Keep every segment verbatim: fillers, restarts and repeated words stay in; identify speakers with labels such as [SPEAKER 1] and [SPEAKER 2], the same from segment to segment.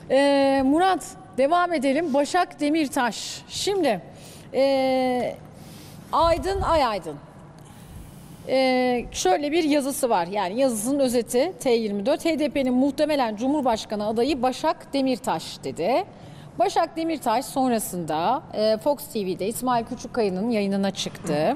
[SPEAKER 1] Ee, Murat, devam edelim. Başak Demirtaş. Şimdi ee, Aydın Ay Aydın. Ee, şöyle bir yazısı var. Yani yazısının özeti T yirmi dört. H D P'nin muhtemelen Cumhurbaşkanı adayı Başak Demirtaş dedi. Başak Demirtaş sonrasında e, Fox T V'de İsmail Küçükkaya'nın yayınına çıktı.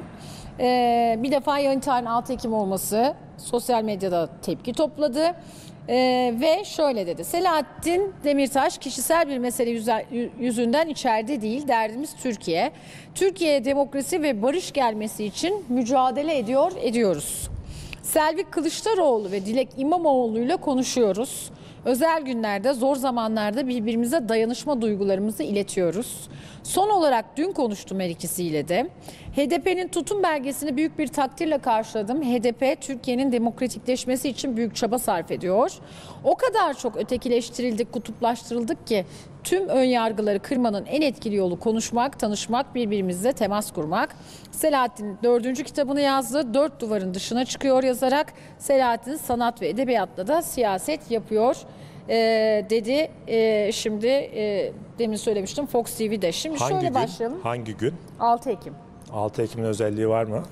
[SPEAKER 1] E, bir defa yayın tarihinin altı Ekim olması sosyal medyada tepki topladı. Ee, ve şöyle dedi: Selahattin Demirtaş kişisel bir mesele yüzünden içeride değil, derdimiz Türkiye. Türkiye'ye demokrasi ve barış gelmesi için mücadele ediyor, ediyoruz. Selvi Kılıçdaroğlu ve Dilek İmamoğlu ile konuşuyoruz. Özel günlerde, zor zamanlarda birbirimize dayanışma duygularımızı iletiyoruz. Son olarak dün konuştum her ikisiyle de. H D P'nin tutum belgesini büyük bir takdirle karşıladım. H D P Türkiye'nin demokratikleşmesi için büyük çaba sarf ediyor. O kadar çok ötekileştirildik, kutuplaştırıldık ki tüm önyargıları kırmanın en etkili yolu konuşmak, tanışmak, birbirimizle temas kurmak. Selahattin dördüncü kitabını yazdı. Dört duvarın dışına çıkıyor yazarak. Selahattin sanat ve edebiyatla da siyaset yapıyor Ee, dedi. Ee, şimdi e, demin söylemiştim Fox T V'de. Şimdi
[SPEAKER 2] hangi
[SPEAKER 1] şöyle
[SPEAKER 2] gün?
[SPEAKER 1] başlayalım.
[SPEAKER 2] Hangi gün?
[SPEAKER 1] altı Ekim.
[SPEAKER 2] altı Ekim'in özelliği var mı?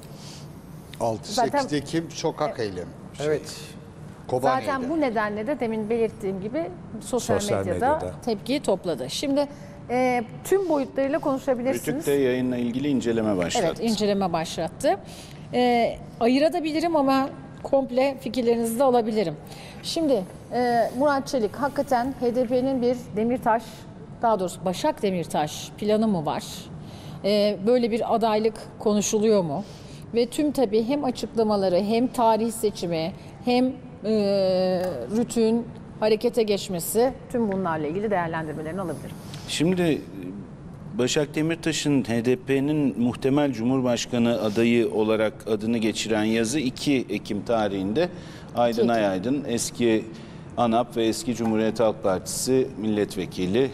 [SPEAKER 3] altı
[SPEAKER 1] Zaten-
[SPEAKER 3] sekiz Ekim sokak eylemi. Şey,
[SPEAKER 2] Evet.
[SPEAKER 3] Kobani'de.
[SPEAKER 1] Zaten bu nedenle de demin belirttiğim gibi sosyal,
[SPEAKER 2] Sosyal
[SPEAKER 1] medyada,
[SPEAKER 2] medyada.
[SPEAKER 1] tepkiyi topladı. Şimdi e, tüm boyutlarıyla konuşabilirsiniz.
[SPEAKER 4] Rütük de yayınla ilgili inceleme başlattı.
[SPEAKER 1] Evet, inceleme başlattı. E, ayırabilirim ama komple fikirlerinizi de alabilirim. Şimdi e, Murat Çelik, hakikaten H D P'nin bir Demirtaş, daha doğrusu Başak Demirtaş planı mı var? E, böyle bir adaylık konuşuluyor mu? Ve tüm tabii hem açıklamaları, hem tarih seçimi, hem e, Rütük'ün harekete geçmesi, tüm bunlarla ilgili değerlendirmelerini alabilirim.
[SPEAKER 4] Şimdi Başak Demirtaş'ın H D P'nin muhtemel Cumhurbaşkanı adayı olarak adını geçiren yazı iki Ekim tarihinde Aydın Ay Aydın, eski ANAP ve eski Cumhuriyet Halk Partisi milletvekili,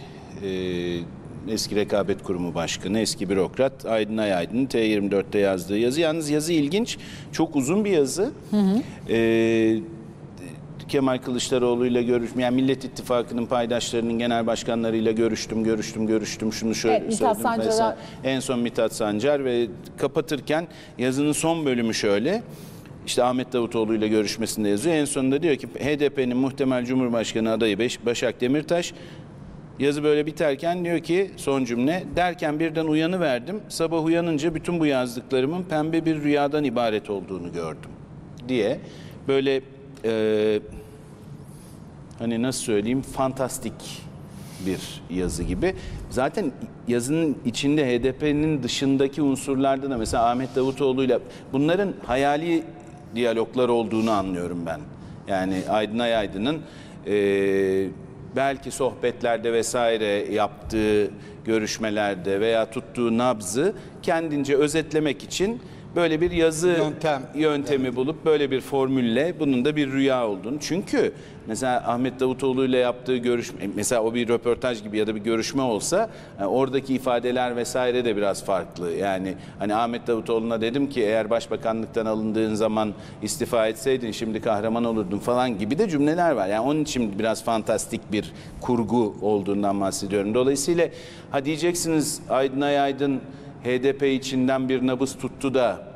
[SPEAKER 4] e, eski Rekabet Kurumu Başkanı, eski bürokrat Aydın Ay Aydın'ın T yirmi dört'te yazdığı yazı. Yalnız yazı ilginç, çok uzun bir yazı. Hı hı. E, Kemal Kılıçdaroğlu ile görüştüm. Yani Millet İttifakı'nın paydaşlarının genel başkanlarıyla görüştüm, görüştüm, görüştüm. Şunu şöyle
[SPEAKER 1] Evet, Mithat
[SPEAKER 4] söyledim.
[SPEAKER 1] Sancar'a-
[SPEAKER 4] Mesela en son Mithat Sancar ve kapatırken yazının son bölümü şöyle. İşte Ahmet Davutoğlu ile görüşmesinde yazıyor. En sonunda diyor ki H D P'nin muhtemel Cumhurbaşkanı adayı Başak Demirtaş. Yazı böyle biterken diyor ki son cümle, derken birden uyanıverdim. Sabah uyanınca bütün bu yazdıklarımın pembe bir rüyadan ibaret olduğunu gördüm diye böyle e, hani nasıl söyleyeyim, fantastik bir yazı gibi. Zaten yazının içinde H D P'nin dışındaki unsurlarda da mesela Ahmet Davutoğlu'yla bunların hayali diyaloglar olduğunu anlıyorum ben. Yani Aydın Ay Aydın'ın e, belki sohbetlerde vesaire yaptığı görüşmelerde veya tuttuğu nabzı kendince özetlemek için böyle bir yazı
[SPEAKER 3] Yöntem.
[SPEAKER 4] yöntemi bulup böyle bir formülle bunun da bir rüya olduğunu. Çünkü mesela Ahmet Davutoğlu ile yaptığı görüşme, mesela o bir röportaj gibi ya da bir görüşme olsa yani oradaki ifadeler vesaire de biraz farklı. Yani hani Ahmet Davutoğlu'na dedim ki eğer başbakanlıktan alındığın zaman istifa etseydin şimdi kahraman olurdun falan gibi de cümleler var. Yani onun için biraz fantastik bir kurgu olduğundan bahsediyorum. Dolayısıyla ha diyeceksiniz Aydın Ay Aydın H D P içinden bir nabız tuttu da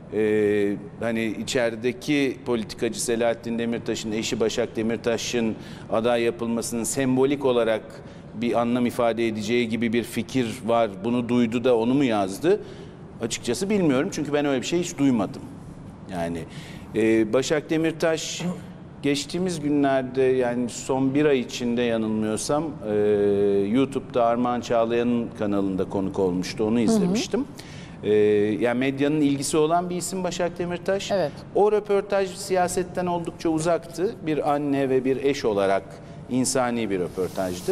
[SPEAKER 4] e, hani içerideki politikacı Selahattin Demirtaş'ın eşi Başak Demirtaş'ın aday yapılmasının sembolik olarak bir anlam ifade edeceği gibi bir fikir var. Bunu duydu da onu mu yazdı? Açıkçası bilmiyorum çünkü ben öyle bir şey hiç duymadım. Yani e, Başak Demirtaş geçtiğimiz günlerde, yani son bir ay içinde yanılmıyorsam e, YouTube'da Armağan Çağlayan'ın kanalında konuk olmuştu. Onu izlemiştim. Hı hı. E, yani medyanın ilgisi olan bir isim Başak Demirtaş.
[SPEAKER 1] Evet.
[SPEAKER 4] O röportaj siyasetten oldukça uzaktı. Bir anne ve bir eş olarak insani bir röportajdı.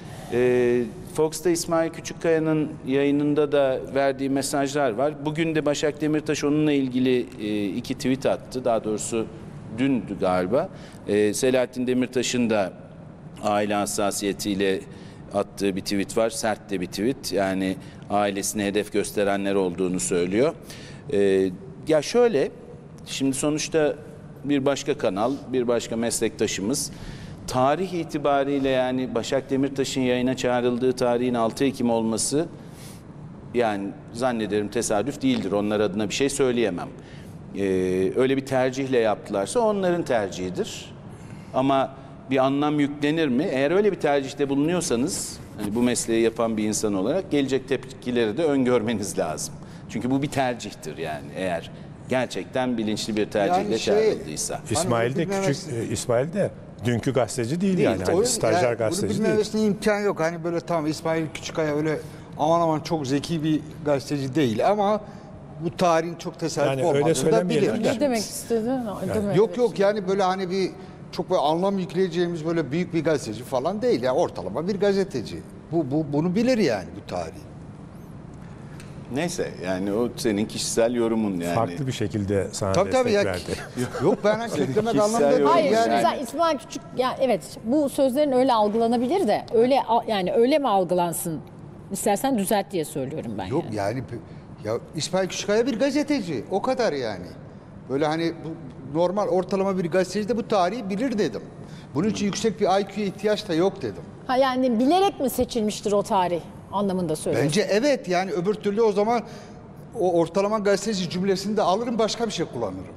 [SPEAKER 4] E, Fox'ta İsmail Küçükkaya'nın yayınında da verdiği mesajlar var. Bugün de Başak Demirtaş onunla ilgili e, iki tweet attı. Daha doğrusu dündü galiba. Ee, Selahattin Demirtaş'ın da aile hassasiyetiyle attığı bir tweet var. Sert de bir tweet. Yani ailesine hedef gösterenler olduğunu söylüyor. Ee, ya şöyle, şimdi sonuçta bir başka kanal, bir başka meslektaşımız tarih itibariyle yani Başak Demirtaş'ın yayına çağrıldığı tarihin altı Ekim olması yani zannederim tesadüf değildir. Onlar adına bir şey söyleyemem. Ee, öyle bir tercihle yaptılarsa onların tercihidir. Ama bir anlam yüklenir mi? Eğer öyle bir tercihte bulunuyorsanız hani bu mesleği yapan bir insan olarak gelecek tepkileri de öngörmeniz lazım. Çünkü bu bir tercihtir yani eğer gerçekten bilinçli bir tercihle
[SPEAKER 3] Yani şey-
[SPEAKER 4] çağrıldıysa.
[SPEAKER 2] İsmail de
[SPEAKER 3] Hani
[SPEAKER 2] küçük,
[SPEAKER 3] bilmemesi-
[SPEAKER 2] e, İsmail de dünkü gazeteci değil,
[SPEAKER 4] Değil,
[SPEAKER 2] yani.
[SPEAKER 4] o-
[SPEAKER 2] Hani stajyer
[SPEAKER 3] yani
[SPEAKER 2] gazeteci
[SPEAKER 3] bunu
[SPEAKER 2] değil.
[SPEAKER 3] bilmemesine imkan yok. Hani böyle tamam İsmail Küçükaya öyle aman aman çok zeki bir gazeteci değil ama bu tarihin çok tesadüf
[SPEAKER 2] Yani öyle
[SPEAKER 3] olmadığını da
[SPEAKER 2] söylemeyelim
[SPEAKER 3] bilir.
[SPEAKER 2] de.
[SPEAKER 1] Ne demek istedi? Demek-
[SPEAKER 3] Yok yok yani böyle hani bir çok böyle anlam yükleyeceğimiz böyle büyük bir gazeteci falan değil ya, ortalama bir gazeteci. Bu, bu bunu bilir yani bu tarih.
[SPEAKER 4] Neyse yani o senin kişisel yorumun yani.
[SPEAKER 2] Farklı bir şekilde sana
[SPEAKER 3] Tabii tabii
[SPEAKER 2] destek
[SPEAKER 3] ya.
[SPEAKER 2] verdi.
[SPEAKER 3] Yok ben hakikaten
[SPEAKER 4] kişisel
[SPEAKER 3] anlamda değil
[SPEAKER 4] yorum.
[SPEAKER 1] Hayır,
[SPEAKER 3] yani.
[SPEAKER 1] şimdi sen İsmail Küçük, ya evet bu sözlerin öyle algılanabilir de öyle a- yani öyle mi algılansın? İstersen düzelt diye söylüyorum ben.
[SPEAKER 3] Yok
[SPEAKER 1] yani.
[SPEAKER 3] yani ya İsmail Küçükaya bir gazeteci. O kadar yani. Böyle hani bu normal ortalama bir gazeteci de bu tarihi bilir dedim. Bunun için yüksek bir I Q'ya ihtiyaç da yok dedim.
[SPEAKER 1] Ha yani bilerek mi seçilmiştir o tarih anlamında söylüyorum.
[SPEAKER 3] Bence evet yani öbür türlü o zaman o ortalama gazeteci cümlesini de alırım başka bir şey kullanırım.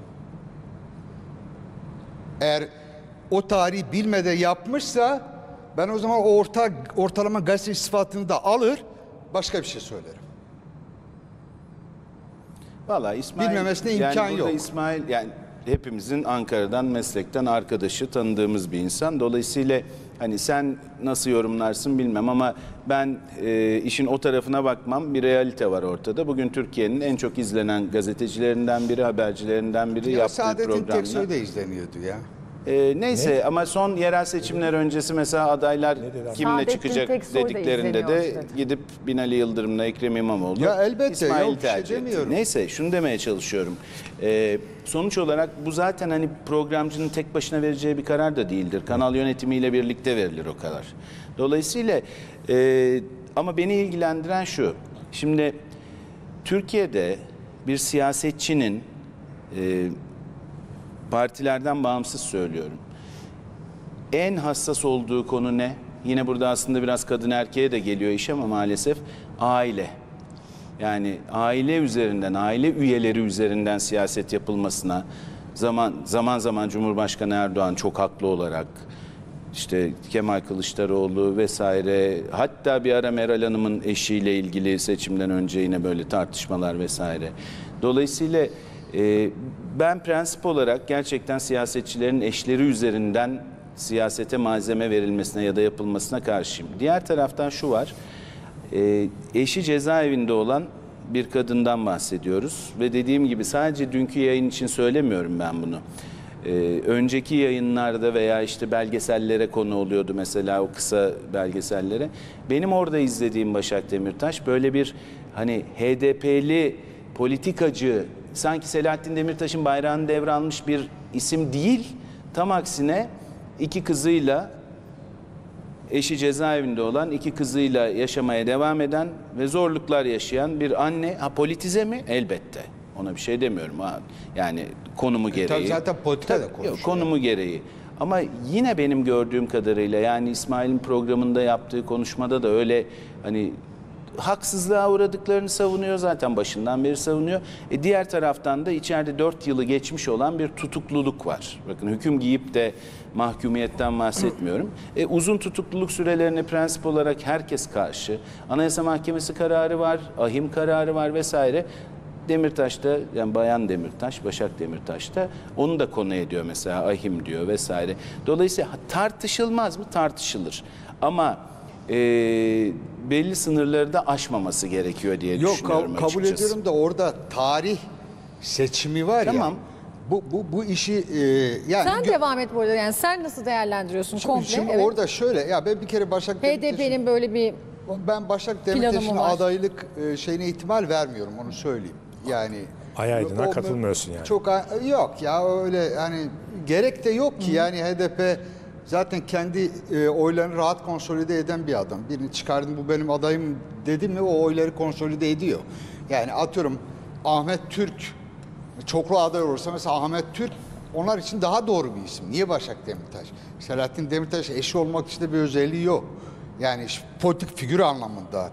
[SPEAKER 3] Eğer o tarihi bilmeden yapmışsa ben o zaman o orta, ortalama gazeteci sıfatını da alır başka bir şey söylerim.
[SPEAKER 4] Vallahi İsmail,
[SPEAKER 3] Bilmemesine
[SPEAKER 4] yani
[SPEAKER 3] imkan
[SPEAKER 4] burada
[SPEAKER 3] yok.
[SPEAKER 4] İsmail yani hepimizin Ankara'dan meslekten arkadaşı, tanıdığımız bir insan. Dolayısıyla hani sen nasıl yorumlarsın bilmem ama ben e, işin o tarafına bakmam. Bir realite var ortada. Bugün Türkiye'nin en çok izlenen gazetecilerinden biri, habercilerinden biri
[SPEAKER 3] Ya
[SPEAKER 4] yaptığı
[SPEAKER 3] Saadet'in
[SPEAKER 4] programda.
[SPEAKER 3] Teksoy da izleniyordu ya.
[SPEAKER 4] E, neyse ama son yerel seçimler öncesi mesela adaylar kimle
[SPEAKER 5] Saadettin
[SPEAKER 4] çıkacak
[SPEAKER 5] Teksoy da
[SPEAKER 4] dediklerinde de
[SPEAKER 5] izleniyor işte.
[SPEAKER 4] gidip Binali Yıldırım'la Ekrem İmamoğlu
[SPEAKER 3] Ya elbette,
[SPEAKER 4] İsmail'i
[SPEAKER 3] yok bir şey
[SPEAKER 4] tercih etti.
[SPEAKER 3] demiyorum.
[SPEAKER 4] Neyse şunu demeye çalışıyorum. Ee, sonuç olarak bu zaten hani programcının tek başına vereceği bir karar da değildir. Kanal yönetimiyle birlikte verilir o karar. Dolayısıyla e, ama beni ilgilendiren şu. Şimdi Türkiye'de bir siyasetçinin e, partilerden bağımsız söylüyorum. En hassas olduğu konu ne? Yine burada aslında biraz kadın erkeğe de geliyor iş ama maalesef aile. Yani aile üzerinden, aile üyeleri üzerinden siyaset yapılmasına zaman zaman zaman Cumhurbaşkanı Erdoğan çok haklı olarak işte Kemal Kılıçdaroğlu vesaire, hatta bir ara Meral Hanım'ın eşiyle ilgili seçimden önce yine böyle tartışmalar vesaire. Dolayısıyla e, ben prensip olarak gerçekten siyasetçilerin eşleri üzerinden siyasete malzeme verilmesine ya da yapılmasına karşıyım. Diğer taraftan şu var, e, eşi cezaevinde olan bir kadından bahsediyoruz ve dediğim gibi sadece dünkü yayın için söylemiyorum ben bunu. Ee, önceki yayınlarda veya işte belgesellere konu oluyordu mesela, o kısa belgesellere. Benim orada izlediğim Başak Demirtaş böyle bir hani H D P'li politikacı, sanki Selahattin Demirtaş'ın bayrağını devralmış bir isim değil. Tam aksine iki kızıyla, eşi cezaevinde olan iki kızıyla yaşamaya devam eden ve zorluklar yaşayan bir anne. Ha, politize mi? Elbette. Ona bir şey demiyorum. Ha, yani konumu gereği.
[SPEAKER 3] Tabii zaten politika da
[SPEAKER 4] Tabii,
[SPEAKER 3] konuşuyor.
[SPEAKER 4] yok, konumu gereği. Ama yine benim gördüğüm kadarıyla yani İsmail'in programında yaptığı konuşmada da öyle hani haksızlığa uğradıklarını savunuyor, zaten başından beri savunuyor. E diğer taraftan da içeride dört yılı geçmiş olan bir tutukluluk var. Bakın hüküm giyip de mahkumiyetten bahsetmiyorum. E, uzun tutukluluk sürelerine prensip olarak herkes karşı. Anayasa Mahkemesi kararı var, ahim kararı var vesaire. Demirtaş'ta, yani Bayan Demirtaş, Başak Demirtaş da onu da konu ediyor mesela, ahim diyor vesaire. Dolayısıyla tartışılmaz mı? Tartışılır. Ama e, belli sınırları da aşmaması gerekiyor diye
[SPEAKER 3] Yok
[SPEAKER 4] düşünüyorum
[SPEAKER 3] ka- kabul
[SPEAKER 4] açıkçası.
[SPEAKER 3] ediyorum da orada tarih seçimi var
[SPEAKER 4] Tamam.
[SPEAKER 3] ya. Bu bu bu işi e, yani
[SPEAKER 1] Sen
[SPEAKER 3] gö-
[SPEAKER 1] devam et bu arada, yani sen nasıl değerlendiriyorsun
[SPEAKER 3] şimdi,
[SPEAKER 1] komple?
[SPEAKER 3] şimdi
[SPEAKER 1] Evet.
[SPEAKER 3] orada şöyle ya, ben bir kere Başak
[SPEAKER 1] H D P'nin böyle bir
[SPEAKER 3] ben Başak
[SPEAKER 1] planı
[SPEAKER 3] Demirtaş'ın
[SPEAKER 1] mı var?
[SPEAKER 3] adaylık e, şeyine ihtimal vermiyorum, onu söyleyeyim. Yani
[SPEAKER 2] Ay Aydın'a
[SPEAKER 3] o-
[SPEAKER 2] katılmıyorsun yani.
[SPEAKER 3] Çok yok ya, öyle hani gerek de yok ki. Yani H D P zaten kendi e, oylarını rahat konsolide eden bir adam. Birini çıkardım, bu benim adayım dedim mi o oyları konsolide ediyor. Yani atıyorum Ahmet Türk çoklu aday olursa mesela Ahmet Türk onlar için daha doğru bir isim. Niye Başak Demirtaş? Selahattin Demirtaş eşi olmak için de bir özelliği yok. Yani politik figür anlamında.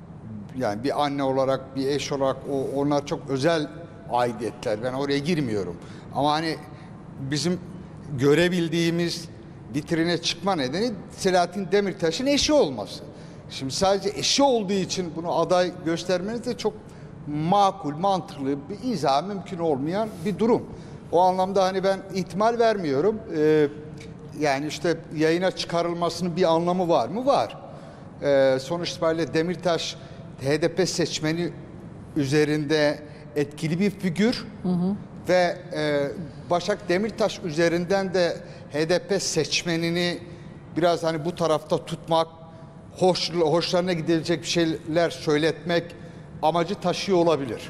[SPEAKER 3] Yani bir anne olarak, bir eş olarak o, onlar çok özel aidiyetler. Ben oraya girmiyorum. Ama hani bizim görebildiğimiz vitrine çıkma nedeni Selahattin Demirtaş'ın eşi olması. Şimdi sadece eşi olduğu için bunu aday göstermeniz de çok makul, mantıklı, bir izah mümkün olmayan bir durum. O anlamda hani ben ihtimal vermiyorum. Ee, yani işte yayına çıkarılmasının bir anlamı var mı? Var. Ee, sonuç itibariyle Demirtaş H D P seçmeni üzerinde etkili bir figür. Hı hı. Ve e, Başak Demirtaş üzerinden de H D P seçmenini biraz hani bu tarafta tutmak, hoş, hoşlarına gidilecek bir şeyler söyletmek amacı taşıyor olabilir.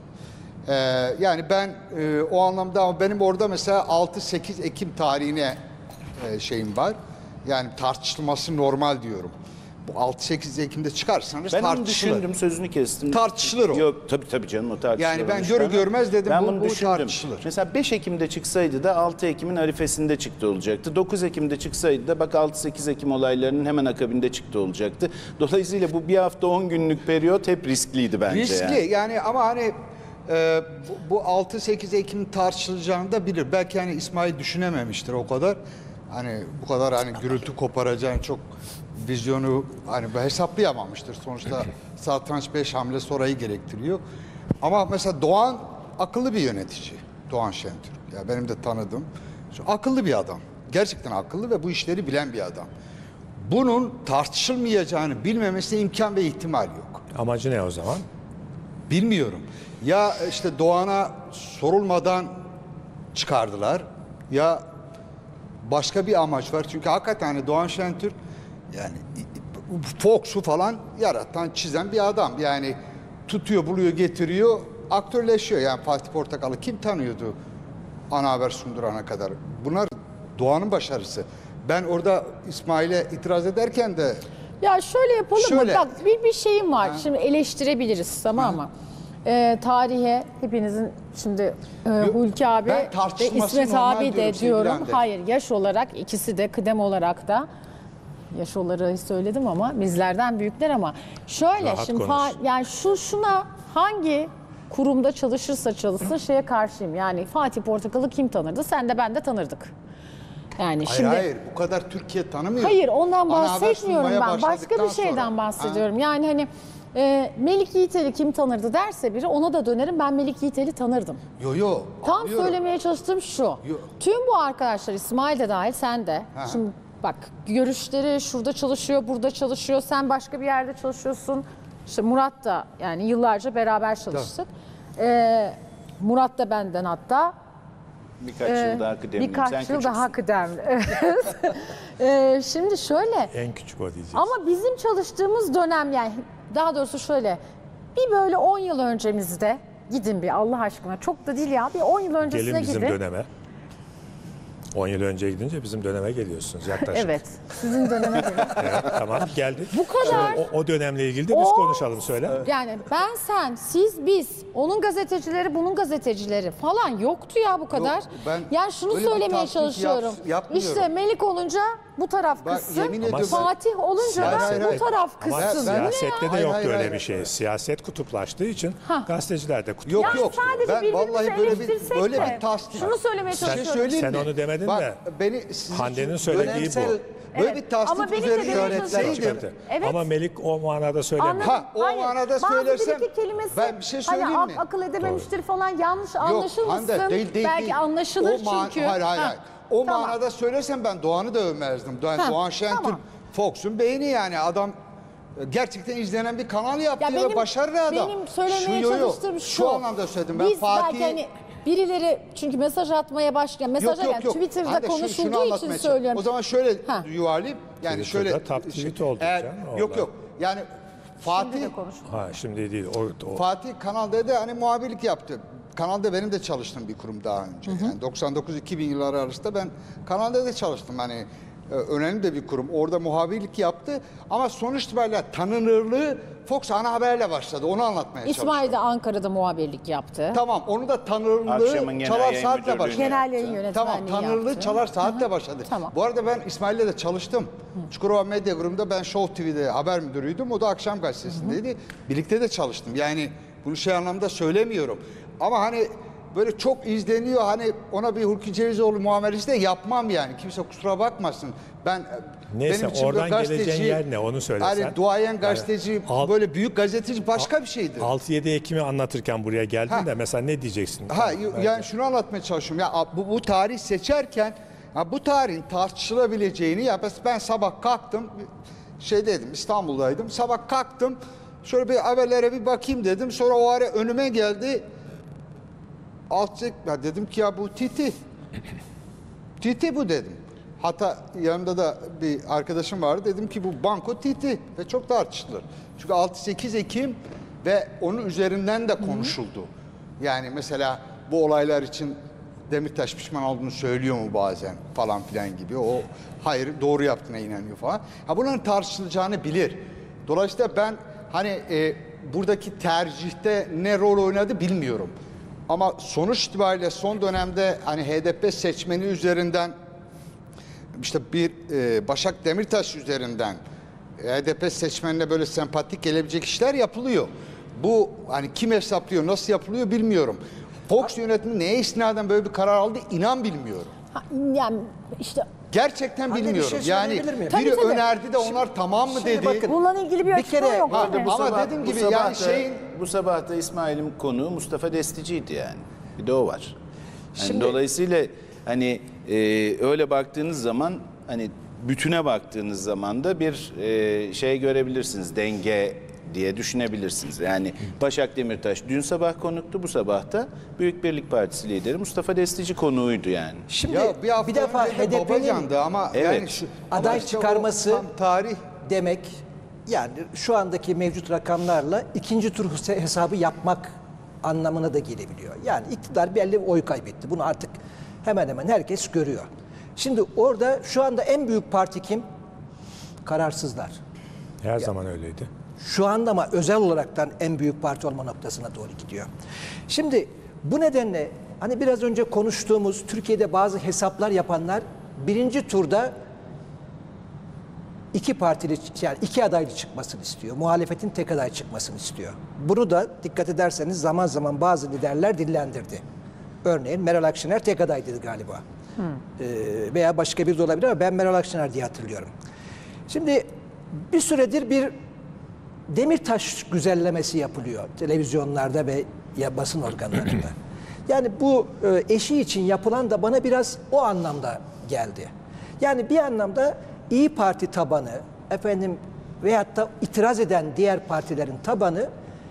[SPEAKER 3] Ee, yani ben e, o anlamda ama benim orada mesela altı sekiz Ekim tarihine e, şeyim var. Yani tartışılması normal diyorum. Bu altı sekiz Ekim'de çıkarsanız
[SPEAKER 4] Ben onu
[SPEAKER 3] tartışılır.
[SPEAKER 4] düşündüm, sözünü kestim.
[SPEAKER 3] Tartışılır o.
[SPEAKER 4] Yok tabii tabii canım o tartışılır.
[SPEAKER 3] Yani ben
[SPEAKER 4] Onu
[SPEAKER 3] görü
[SPEAKER 4] istemem.
[SPEAKER 3] görmez dedim,
[SPEAKER 4] ben
[SPEAKER 3] bu-
[SPEAKER 4] bunu
[SPEAKER 3] bu
[SPEAKER 4] düşündüm.
[SPEAKER 3] tartışılır.
[SPEAKER 4] Mesela beş Ekim'de çıksaydı da altı Ekim'in arifesinde çıktı olacaktı. dokuz Ekim'de çıksaydı da bak altı sekiz Ekim olaylarının hemen akabinde çıktı olacaktı. Dolayısıyla bu bir hafta on günlük periyot hep riskliydi bence.
[SPEAKER 3] Riskli
[SPEAKER 4] yani.
[SPEAKER 3] yani ama hani e, bu, bu altı sekiz Ekim tartışılacağını da bilir. Belki hani İsmail düşünememiştir o kadar. Hani bu kadar hani gürültü koparacağını çok vizyonu hani hesaplayamamıştır. Sonuçta satranç beş hamle sonrayı gerektiriyor. Ama mesela Doğan akıllı bir yönetici. Doğan Şentürk. Ya benim de tanıdığım. Akıllı bir adam. Gerçekten akıllı ve bu işleri bilen bir adam. Bunun tartışılmayacağını bilmemesine imkan ve ihtimal yok.
[SPEAKER 2] Amacı ne o zaman?
[SPEAKER 3] Bilmiyorum. Ya işte Doğan'a sorulmadan çıkardılar ya başka bir amaç var. Çünkü hakikaten hani Doğan Şentürk yani Fox'u falan yaratan, çizen bir adam. Yani tutuyor, buluyor, getiriyor, aktörleşiyor. Yani Fatih Portakal'ı kim tanıyordu ana haber sundurana kadar? Bunlar Doğan'ın başarısı. Ben orada İsmail'e itiraz ederken de
[SPEAKER 1] Ya şöyle yapalım
[SPEAKER 3] Şöyle.
[SPEAKER 1] mı? Bak bir, bir şeyim var. Şimdi eleştirebiliriz tamam mı? Ee, tarihe hepinizin şimdi e, Hulki abi
[SPEAKER 3] ben
[SPEAKER 1] ve
[SPEAKER 3] tartışılması
[SPEAKER 1] İsmet
[SPEAKER 3] normal
[SPEAKER 1] abi de
[SPEAKER 3] diyorum
[SPEAKER 1] diyorum.
[SPEAKER 3] Sevgili Hande.
[SPEAKER 1] Hayır yaş olarak ikisi de kıdem olarak da yaş olarak söyledim ama bizlerden büyükler ama şöyle
[SPEAKER 2] Rahat
[SPEAKER 1] şimdi
[SPEAKER 2] konuş.
[SPEAKER 1] fa- yani şu şuna hangi kurumda çalışırsa çalışsın şeye karşıyım. Yani Fatih Portakal'ı kim tanırdı? Sen de ben de tanırdık. Yani
[SPEAKER 3] hayır
[SPEAKER 1] şimdi
[SPEAKER 3] hayır bu kadar Türkiye tanımıyor.
[SPEAKER 1] Hayır ondan
[SPEAKER 3] Ana haber
[SPEAKER 1] bahsetmiyorum
[SPEAKER 3] sunmaya
[SPEAKER 1] ben. Başka
[SPEAKER 3] başladıktan
[SPEAKER 1] bir şeyden
[SPEAKER 3] sonra.
[SPEAKER 1] bahsediyorum. Yani hani e, Melik Yiğitel'i kim tanırdı derse biri ona da dönerim. Ben Melik Yiğitel'i tanırdım.
[SPEAKER 3] Yo yo.
[SPEAKER 1] Tam
[SPEAKER 3] anlıyorum.
[SPEAKER 1] söylemeye çalıştığım şu. Tüm bu arkadaşlar İsmail de dahil sen de.
[SPEAKER 3] Aha.
[SPEAKER 1] Şimdi bak görüşleri şurada çalışıyor, burada çalışıyor. Sen başka bir yerde çalışıyorsun. İşte Murat da yani yıllarca beraber çalıştık. E, Murat da benden hatta.
[SPEAKER 4] Birkaç
[SPEAKER 1] e,
[SPEAKER 4] yıl daha kıdemliyim.
[SPEAKER 1] Birkaç
[SPEAKER 4] Sen
[SPEAKER 1] yıl
[SPEAKER 4] küçüksün.
[SPEAKER 1] daha kıdemli. Evet. E, şimdi şöyle.
[SPEAKER 2] En küçük o diyeceğiz.
[SPEAKER 1] Ama bizim çalıştığımız dönem yani daha doğrusu şöyle bir böyle on yıl öncemizde gidin bir Allah aşkına çok da değil ya bir on yıl öncesine
[SPEAKER 2] Gelin bizim
[SPEAKER 1] gidin.
[SPEAKER 2] döneme. on yıl önce gidince bizim döneme geliyorsunuz yaklaşık.
[SPEAKER 1] Evet sizin döneme gelin.
[SPEAKER 2] Evet, tamam geldik.
[SPEAKER 1] Bu kadar.
[SPEAKER 2] O, o dönemle ilgili de biz
[SPEAKER 1] O-
[SPEAKER 2] konuşalım söyle.
[SPEAKER 1] Yani ben sen siz biz onun gazetecileri bunun gazetecileri falan yoktu ya bu kadar.
[SPEAKER 3] ben
[SPEAKER 1] yani şunu
[SPEAKER 3] öyle bir
[SPEAKER 1] söylemeye
[SPEAKER 3] tasnif
[SPEAKER 1] çalışıyorum.
[SPEAKER 3] yap- yapmıyorum.
[SPEAKER 1] İşte Melik olunca bu taraf
[SPEAKER 3] Bak,
[SPEAKER 1] kızsın.
[SPEAKER 3] yemin ediyorum-
[SPEAKER 1] Fatih olunca da
[SPEAKER 3] Hayır,
[SPEAKER 1] bu
[SPEAKER 3] hayır.
[SPEAKER 1] taraf
[SPEAKER 2] Ama
[SPEAKER 1] kızsın. Bu ne ya?
[SPEAKER 2] siyasette de
[SPEAKER 3] Hayır,
[SPEAKER 2] yoktu
[SPEAKER 3] hayır,
[SPEAKER 2] öyle
[SPEAKER 3] hayır.
[SPEAKER 2] bir şey. Siyaset kutuplaştığı için
[SPEAKER 1] Ha.
[SPEAKER 2] gazeteciler de kutup.
[SPEAKER 3] Yok
[SPEAKER 1] Yani
[SPEAKER 3] yok.
[SPEAKER 1] sadece
[SPEAKER 3] Ben
[SPEAKER 1] birbirimizi
[SPEAKER 3] vallahi böyle bir
[SPEAKER 1] eleştirsek
[SPEAKER 3] böyle
[SPEAKER 1] de
[SPEAKER 3] bir tasnif.
[SPEAKER 1] şunu söylemeye
[SPEAKER 3] Bir şey
[SPEAKER 1] çalışıyorum.
[SPEAKER 3] söyleyeyim
[SPEAKER 2] Sen
[SPEAKER 3] mi?
[SPEAKER 2] onu demedin
[SPEAKER 3] Bak,
[SPEAKER 2] de
[SPEAKER 3] beni sizin
[SPEAKER 2] Hande'nin
[SPEAKER 3] için
[SPEAKER 2] söylediği
[SPEAKER 3] dönemsel-
[SPEAKER 2] bu.
[SPEAKER 3] Böyle
[SPEAKER 1] Evet,
[SPEAKER 3] bir tasnif
[SPEAKER 1] ama benim de
[SPEAKER 3] üzerine
[SPEAKER 1] demeye
[SPEAKER 3] öğretseydim.
[SPEAKER 1] çalışıyorum. Evet.
[SPEAKER 2] Ama Melik o manada söylemiyor.
[SPEAKER 1] Anladım.
[SPEAKER 3] Ha, o
[SPEAKER 1] Hayır,
[SPEAKER 3] manada
[SPEAKER 1] bazı
[SPEAKER 3] söylersem-
[SPEAKER 1] bir iki kelimesi
[SPEAKER 3] ben bir şey söyleyeyim
[SPEAKER 1] hani
[SPEAKER 3] mi?
[SPEAKER 1] ak- akıl edememiştir falan yanlış
[SPEAKER 3] Yok,
[SPEAKER 1] anlaşılmasın.
[SPEAKER 3] Hande, değil, değil,
[SPEAKER 1] Belki
[SPEAKER 3] değil.
[SPEAKER 1] anlaşılır
[SPEAKER 3] O man-
[SPEAKER 1] çünkü.
[SPEAKER 3] Hayır hayır
[SPEAKER 1] Ha,
[SPEAKER 3] hayır. O
[SPEAKER 1] tamam.
[SPEAKER 3] manada söylersem ben Doğan'ı da övmezdim. Doğan,
[SPEAKER 1] Ha,
[SPEAKER 3] Doğan Şentürk,
[SPEAKER 1] tamam.
[SPEAKER 3] Fox'un beyni yani adam gerçekten izlenen bir kanal yaptı
[SPEAKER 1] Ya
[SPEAKER 3] ve
[SPEAKER 1] benim,
[SPEAKER 3] başarılı adam.
[SPEAKER 1] benim söylemeye
[SPEAKER 3] Şu- yo, yo,
[SPEAKER 1] çalıştığım şu.
[SPEAKER 3] Şu anlamda söyledim ben
[SPEAKER 1] Biz
[SPEAKER 3] Fatih...
[SPEAKER 1] belki hani birileri çünkü mesaj atmaya başlayan, mesaj
[SPEAKER 3] Yok, yok,
[SPEAKER 1] yani
[SPEAKER 3] yok.
[SPEAKER 1] Twitter'da
[SPEAKER 3] Hande, şu- şunu
[SPEAKER 1] konuşulduğu için
[SPEAKER 3] anlatmaya çalışıyorum.
[SPEAKER 1] söylüyorum.
[SPEAKER 3] O zaman şöyle
[SPEAKER 1] Ha.
[SPEAKER 3] yuvarlayayım. Yani
[SPEAKER 2] Twitter'da
[SPEAKER 3] şöyle...
[SPEAKER 2] top tweet oldu
[SPEAKER 3] Eğer-
[SPEAKER 2] canım,
[SPEAKER 3] Yok
[SPEAKER 2] orada.
[SPEAKER 3] yok. Yani Fatih...
[SPEAKER 1] Şimdi de konuş.
[SPEAKER 2] Ha şimdi değil. O, o.
[SPEAKER 3] Fatih Kanal'da da hani muhabirlik yaptı. Kanal'da benim de çalıştığım bir kurum daha önce. Yani doksan dokuz iki bin yılları arasında ben Kanal'da da çalıştım. Hani e, önemli de bir kurum. Orada muhabirlik yaptı ama sonuç itibariyle tanınırlığı Fox Ana Haber'le başladı. Onu anlatmaya çalıştım.
[SPEAKER 1] İsmail de Ankara'da muhabirlik yaptı.
[SPEAKER 3] Tamam, onu da tanınırlığı
[SPEAKER 4] Akşamın genel
[SPEAKER 3] Çalar
[SPEAKER 4] yayın
[SPEAKER 3] Saat'le
[SPEAKER 4] müdürlüğünü
[SPEAKER 3] başladı.
[SPEAKER 1] Genel yayın
[SPEAKER 3] Tamam,
[SPEAKER 1] yönetmenliği
[SPEAKER 3] tanınırlığı
[SPEAKER 1] yaptı.
[SPEAKER 3] Çalar Saat'le başladı.
[SPEAKER 1] Tamam.
[SPEAKER 3] Bu arada ben İsmail'le de çalıştım. Çukurova Medya Grubu'nda ben Show T V'de haber müdürüydüm. O da Akşam Gazetesi'ndeydi. Birlikte de çalıştım. Yani bunu şey anlamda söylemiyorum. Ama hani böyle çok izleniyor, hani ona bir Hulki Cevizoğlu muamelesi de yapmam yani. Kimse kusura bakmasın. Ben
[SPEAKER 2] Neyse,
[SPEAKER 3] benim için
[SPEAKER 2] oradan
[SPEAKER 3] bir gazeteci,
[SPEAKER 2] geleceğin yer ne, onu söylesen.
[SPEAKER 3] Hani duayen gazeteci,
[SPEAKER 2] Yani alt-
[SPEAKER 3] böyle büyük gazeteci başka bir şeydir.
[SPEAKER 2] altı yedi Ekim'i anlatırken buraya geldin
[SPEAKER 3] Ha.
[SPEAKER 2] de mesela ne diyeceksin?
[SPEAKER 3] Ha, yani şunu anlatmaya çalışıyorum. Ya bu, bu tarih seçerken ya bu tarihin tartışılabileceğini, ya ben sabah kalktım, şey dedim, İstanbul'daydım. Sabah kalktım, şöyle bir haberlere bir bakayım dedim. Sonra o ara önüme geldi. Alt ya dedim ki ya bu Titi. Titi bu dedim. Hatta yanımda da bir arkadaşım vardı. Dedim ki bu banko Titi ve çok tartışılır. Çünkü altı sekiz Ekim ve onun üzerinden de konuşuldu. Yani mesela bu olaylar için Demirtaş pişman olduğunu söylüyor mu bazen falan filan gibi. O hayır, doğru yaptığına inanıyor falan. Ha, bunların tartışılacağını bilir. Dolayısıyla ben hani e, buradaki tercihte ne rol oynadı bilmiyorum. Ama sonuç itibariyle son dönemde hani H D P seçmeni üzerinden, işte bir e, Başak Demirtaş üzerinden H D P seçmenine böyle sempatik gelebilecek işler yapılıyor. Bu hani kim hesaplıyor, nasıl yapılıyor bilmiyorum. Fox yönetimi neye istinaden böyle bir karar aldı, inan bilmiyorum.
[SPEAKER 1] Ha, yani işte
[SPEAKER 3] Gerçekten
[SPEAKER 5] Hadi bir
[SPEAKER 3] bilmiyorum.
[SPEAKER 5] şey
[SPEAKER 3] yani
[SPEAKER 5] söyleyebilir miyim?
[SPEAKER 3] biri
[SPEAKER 1] Tabii, tabii.
[SPEAKER 3] önerdi de onlar tamam mı
[SPEAKER 5] şimdi
[SPEAKER 3] dedi.
[SPEAKER 5] bakın,
[SPEAKER 1] bununla ilgili bir,
[SPEAKER 5] Bir
[SPEAKER 1] açıklama
[SPEAKER 5] kere-
[SPEAKER 1] yok
[SPEAKER 3] Ha,
[SPEAKER 1] değil mi?
[SPEAKER 3] bu- Ama dediğim gibi
[SPEAKER 4] bu sabah
[SPEAKER 3] yani
[SPEAKER 4] da-
[SPEAKER 3] şeyin-
[SPEAKER 4] bu sabah da İsmail'in konuğu Mustafa Destici'ydi yani. Bir de o var. Yani
[SPEAKER 5] Şimdi-
[SPEAKER 4] dolayısıyla hani e, öyle baktığınız zaman, hani bütüne baktığınız zaman da bir e, şey görebilirsiniz, denge diye düşünebilirsiniz. Yani Başak Demirtaş dün sabah konuktu, bu sabah da Büyük Birlik Partisi lideri Mustafa Destici konuğuydu yani.
[SPEAKER 5] Şimdi
[SPEAKER 3] Ya bir, hafta
[SPEAKER 5] bir defa
[SPEAKER 3] önce de
[SPEAKER 5] H D P'nin
[SPEAKER 3] Babacan'dı ama
[SPEAKER 4] Evet.
[SPEAKER 3] yani şu,
[SPEAKER 5] aday
[SPEAKER 3] ama işte o
[SPEAKER 5] çıkarması
[SPEAKER 3] tam tarih.
[SPEAKER 5] demek, yani şu andaki mevcut rakamlarla ikinci tur hesabı yapmak anlamına da gelebiliyor. Yani iktidar belli bir oy kaybetti. Bunu artık hemen hemen herkes görüyor. Şimdi orada şu anda en büyük parti kim? Kararsızlar.
[SPEAKER 2] Her zaman öyleydi.
[SPEAKER 5] Şu anda ama özel olaraktan en büyük parti olma noktasına doğru gidiyor. Şimdi bu nedenle hani biraz önce konuştuğumuz Türkiye'de bazı hesaplar yapanlar birinci turda iki partili, yani iki adaylı çıkmasını istiyor. Muhalefetin tek aday çıkmasını istiyor. Bunu da dikkat ederseniz zaman zaman bazı liderler dillendirdi. Örneğin Meral Akşener tek aday dedi galiba. Ee, veya başka biri de olabilir ama ben Meral Akşener diye hatırlıyorum. Şimdi bir süredir bir Demirtaş güzellemesi yapılıyor televizyonlarda ve ya basın organlarında. Yani bu e, eşi için yapılan da bana biraz o anlamda geldi. Yani bir anlamda İyi Parti tabanı, efendim veyahut da itiraz eden diğer partilerin tabanı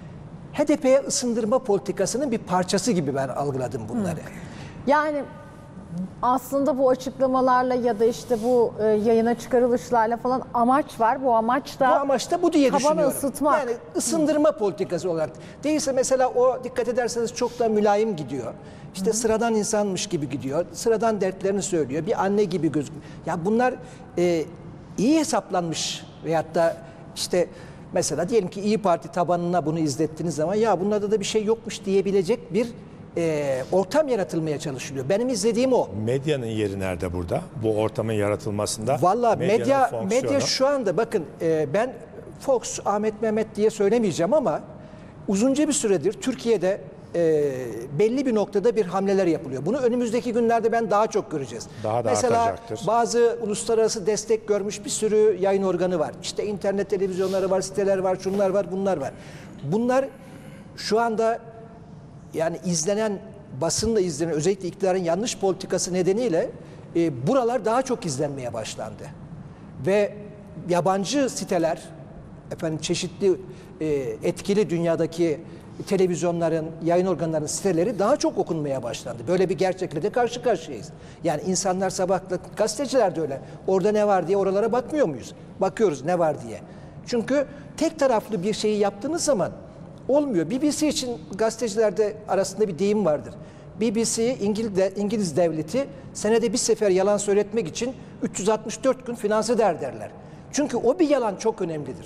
[SPEAKER 5] H D P'ye ısındırma politikasının bir parçası gibi ben algıladım bunları.
[SPEAKER 1] Yani aslında bu açıklamalarla ya da işte bu e, yayına çıkarılışlarla falan amaç var. Bu amaç da
[SPEAKER 5] Bu amaç da bu diye
[SPEAKER 1] tabanı
[SPEAKER 5] düşünüyorum.
[SPEAKER 1] ısıtmak.
[SPEAKER 5] Yani ısındırma politikası olarak. Değilse mesela o dikkat ederseniz çok da mülayim gidiyor. İşte Hı. sıradan insanmış gibi gidiyor. Sıradan dertlerini söylüyor. Bir anne gibi gözüküyor. Ya bunlar e, iyi hesaplanmış veyahut da işte mesela diyelim ki İyi Parti tabanına bunu izlettiğiniz zaman ya bunlarda da bir şey yokmuş diyebilecek bir e, ortam yaratılmaya çalışılıyor. Benim izlediğim o.
[SPEAKER 2] Medyanın yeri nerede burada? Bu ortamın yaratılmasında.
[SPEAKER 5] Valla
[SPEAKER 2] medyanın
[SPEAKER 5] medya
[SPEAKER 2] fonksiyonu-
[SPEAKER 5] medya şu anda bakın e, ben Fox, Ahmet Mehmet diye söylemeyeceğim ama uzunca bir süredir Türkiye'de e, belli bir noktada bir hamleler yapılıyor. Bunu önümüzdeki günlerde ben daha çok göreceğiz.
[SPEAKER 2] Daha da
[SPEAKER 5] Mesela
[SPEAKER 2] artacaktır.
[SPEAKER 5] bazı uluslararası destek görmüş bir sürü yayın organı var. İşte internet televizyonları var, siteler var, şunlar var, bunlar var. Bunlar şu anda yani izlenen, basınla izlenen, özellikle iktidarın yanlış politikası nedeniyle e, buralar daha çok izlenmeye başlandı. Ve yabancı siteler, efendim çeşitli e, etkili dünyadaki televizyonların, yayın organlarının siteleri daha çok okunmaya başlandı. Böyle bir gerçekle de karşı karşıyayız. Yani insanlar sabahla, gazeteciler de öyle. Orada ne var diye oralara bakmıyor muyuz? Bakıyoruz ne var diye. Çünkü tek taraflı bir şeyi yaptığınız zaman olmuyor. B B C için gazetecilerde arasında bir deyim vardır. B B C'yi İngiliz, İngiliz devleti senede bir sefer yalan söyletmek için üç yüz altmış dört gün finanse eder derler. Çünkü o bir yalan çok önemlidir.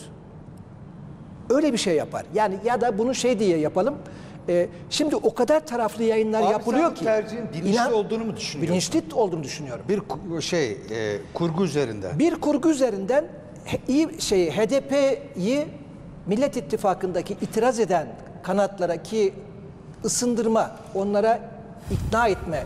[SPEAKER 5] Öyle bir şey yapar. Yani ya da bunu şey diye yapalım. E, şimdi o kadar taraflı yayınlar
[SPEAKER 3] Abi
[SPEAKER 5] yapılıyor
[SPEAKER 3] sen bu
[SPEAKER 5] ki.
[SPEAKER 3] tercihin bilinçli
[SPEAKER 5] inan-
[SPEAKER 3] olduğunu mu düşünüyorsun?
[SPEAKER 5] Bilinçli olduğunu düşünüyorum.
[SPEAKER 3] Bir ku- şey e, kurgu üzerinde.
[SPEAKER 5] Bir kurgu üzerinden he- iyi şey H D P'yi Millet İttifakı'ndaki itiraz eden kanatlara ki ısındırma, onlara ikna etme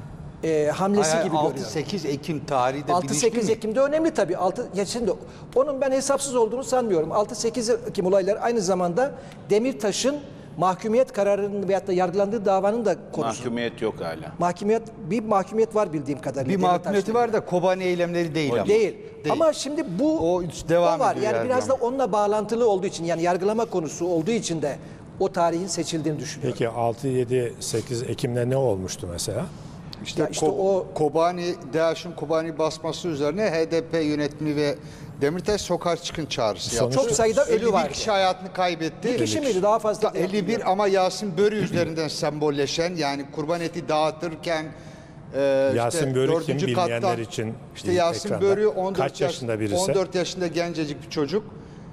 [SPEAKER 5] e, hamlesi
[SPEAKER 3] Hayır,
[SPEAKER 5] gibi
[SPEAKER 3] altı
[SPEAKER 5] görüyorum.
[SPEAKER 3] sekiz Ekim tarihi de
[SPEAKER 5] altı
[SPEAKER 3] bilinçli
[SPEAKER 5] sekiz
[SPEAKER 3] mi?
[SPEAKER 5] Ekim'de önemli tabii. altı ya şimdi onun ben hesapsız olduğunu sanmıyorum. altı sekiz Ekim olayları aynı zamanda Demirtaş'ın mahkumiyet kararının veyahut da yargılandığı davanın da konusu.
[SPEAKER 4] Mahkumiyet yok hala.
[SPEAKER 5] Mahkumiyet bir mahkumiyet var bildiğim kadarıyla.
[SPEAKER 3] Bir
[SPEAKER 5] Demirtaş'ta.
[SPEAKER 3] mahkumiyeti var da Kobani eylemleri değil ama.
[SPEAKER 5] Değil. Ama şimdi bu
[SPEAKER 3] O devam
[SPEAKER 5] var.
[SPEAKER 3] ediyor
[SPEAKER 5] Yani biraz da
[SPEAKER 3] yargılama.
[SPEAKER 5] onunla bağlantılı olduğu için, yani yargılama konusu olduğu için de o tarihin seçildiğini düşünüyorum.
[SPEAKER 2] Peki altı yedi sekiz Ekim'de ne olmuştu mesela?
[SPEAKER 3] İşte,
[SPEAKER 5] Ya işte
[SPEAKER 3] Ko-
[SPEAKER 5] o-
[SPEAKER 3] Kobani, DAEŞ'in Kobani basması üzerine H D P yönetimi ve Demirtaş sokağa çıkın çağrısı yaptı.
[SPEAKER 5] Çok sayıda ölü
[SPEAKER 3] elli bir
[SPEAKER 5] vardı.
[SPEAKER 3] kişi hayatını kaybetti.
[SPEAKER 5] Bir kişi miydi? Daha fazla
[SPEAKER 3] Da-
[SPEAKER 5] değil.
[SPEAKER 3] elli bir ama Yasin Börü üzerinden sembolleşen, yani kurban eti dağıtırken e,
[SPEAKER 2] Yasin
[SPEAKER 3] işte
[SPEAKER 2] Börü kim
[SPEAKER 3] dördüncü
[SPEAKER 2] bilmeyenler
[SPEAKER 3] kattan,
[SPEAKER 2] için
[SPEAKER 3] işte
[SPEAKER 2] ilk
[SPEAKER 3] Yasin
[SPEAKER 2] ekranda.
[SPEAKER 3] Börü on dört
[SPEAKER 2] Kaç
[SPEAKER 3] yaş-
[SPEAKER 2] yaşında birisi?
[SPEAKER 3] on dört yaşında gencecik bir çocuk.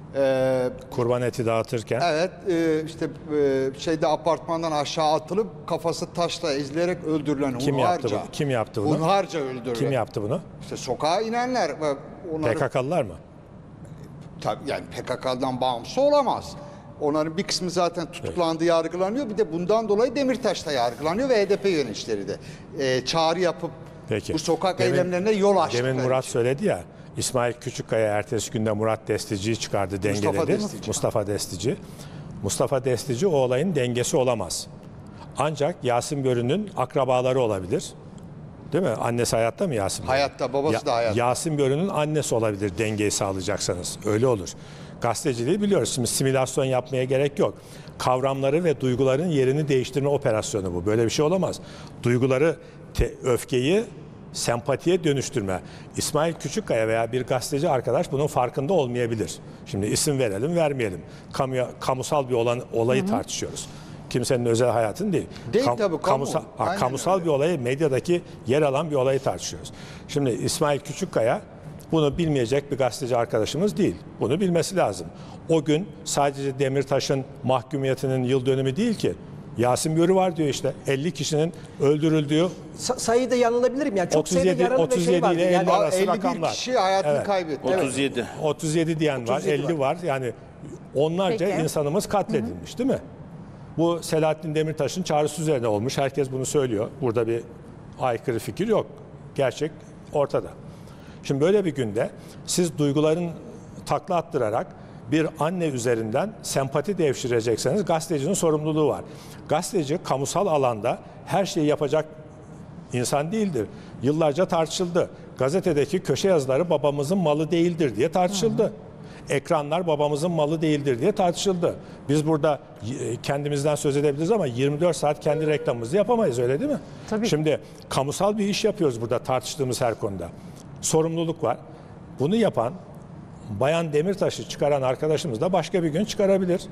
[SPEAKER 3] E,
[SPEAKER 2] Kurban eti dağıtırken
[SPEAKER 3] Evet, e, işte e, şeyde apartmandan aşağı atılıp kafası taşla ezilerek öldürülen,
[SPEAKER 2] Kim
[SPEAKER 3] hunharca.
[SPEAKER 2] yaptı bunu? Kim yaptı bunu?
[SPEAKER 3] Hunharca öldürülen.
[SPEAKER 2] kim yaptı bunu?
[SPEAKER 3] İşte sokağa inenler ve onları,
[SPEAKER 2] P K K'lılar mı?
[SPEAKER 3] tabii yani P K K'dan bağımsız olamaz. Onların bir kısmı zaten tutuklandı, yargılanıyor. Bir de bundan dolayı Demirtaş da yargılanıyor ve H D P yöneticileri de e, çağrı yapıp
[SPEAKER 2] Peki.
[SPEAKER 3] bu sokak
[SPEAKER 2] Demin-
[SPEAKER 3] eylemlerine yol açtıkları
[SPEAKER 2] Demin Murat
[SPEAKER 3] için.
[SPEAKER 2] söyledi ya, İsmail Küçükkaya ertesi günde Murat Destici'yi çıkardı, dengeledi.
[SPEAKER 3] Destici.
[SPEAKER 2] Mustafa Destici. Mustafa Destici o olayın dengesi olamaz. Ancak Yasin Börü'nün akrabaları olabilir. Değil mi? Annesi hayatta mı Yasin Börü?
[SPEAKER 3] Hayatta, babası da hayatta.
[SPEAKER 2] Yasin Börü'nün annesi olabilir dengeyi sağlayacaksanız. Öyle olur. Gazeteciliği biliyoruz. Şimdi simülasyon yapmaya gerek yok. Kavramları ve duyguların yerini değiştirme operasyonu bu. Böyle bir şey olamaz. Duyguları, te- öfkeyi sempatiye dönüştürme. İsmail Küçükkaya veya bir gazeteci arkadaş bunun farkında olmayabilir. Şimdi isim verelim, vermeyelim. Kamuya, kamusal bir olan olayı tartışıyoruz. Kimsenin özel hayatını değil.
[SPEAKER 3] Değil tabii, kamu.
[SPEAKER 2] kamusal, ha,
[SPEAKER 3] Aynen
[SPEAKER 2] kamusal
[SPEAKER 3] öyle.
[SPEAKER 2] bir olayı, medyadaki yer alan bir olayı tartışıyoruz. Şimdi İsmail Küçükkaya bunu bilmeyecek bir gazeteci arkadaşımız değil. Bunu bilmesi lazım. O gün sadece Demirtaş'ın mahkumiyetinin yıl dönümü değil ki. Yasin Börü var diyor işte. elli kişinin öldürüldüğü
[SPEAKER 5] Sa- sayıda yanılabilirim yani. Çok
[SPEAKER 2] otuz yedi
[SPEAKER 5] sayıda yaralı ve
[SPEAKER 2] otuz
[SPEAKER 5] şey
[SPEAKER 2] yedi
[SPEAKER 5] vardı.
[SPEAKER 2] ile elli
[SPEAKER 5] Yani
[SPEAKER 2] arası
[SPEAKER 3] elli bir
[SPEAKER 2] rakamlar.
[SPEAKER 3] kişi hayatını
[SPEAKER 2] Evet.
[SPEAKER 3] kaybetti.
[SPEAKER 4] otuz yedi.
[SPEAKER 2] otuz yedi diyen var,
[SPEAKER 5] otuz yedi
[SPEAKER 2] elli var. Yani onlarca
[SPEAKER 1] Peki.
[SPEAKER 2] insanımız katledilmiş değil mi? Bu Selahattin Demirtaş'ın çağrısı üzerine olmuş. Herkes bunu söylüyor. Burada bir aykırı fikir yok. Gerçek ortada. Şimdi böyle bir günde siz duyguların takla attırarak bir anne üzerinden sempati devşirecekseniz gazetecinin sorumluluğu var. Gazeteci kamusal alanda her şeyi yapacak insan değildir. Yıllarca tartışıldı. Gazetedeki köşe yazıları babamızın malı değildir diye tartışıldı. Ekranlar babamızın malı değildir diye tartışıldı. Biz burada e, kendimizden söz edebiliriz ama yirmi dört saat kendi reklamımızı yapamayız, öyle değil mi?
[SPEAKER 1] Tabii.
[SPEAKER 2] Şimdi kamusal bir iş yapıyoruz burada tartıştığımız her konuda. Sorumluluk var. Bunu yapan Bayan Demirtaş'ı çıkaran arkadaşımız da başka bir gün çıkarabilir.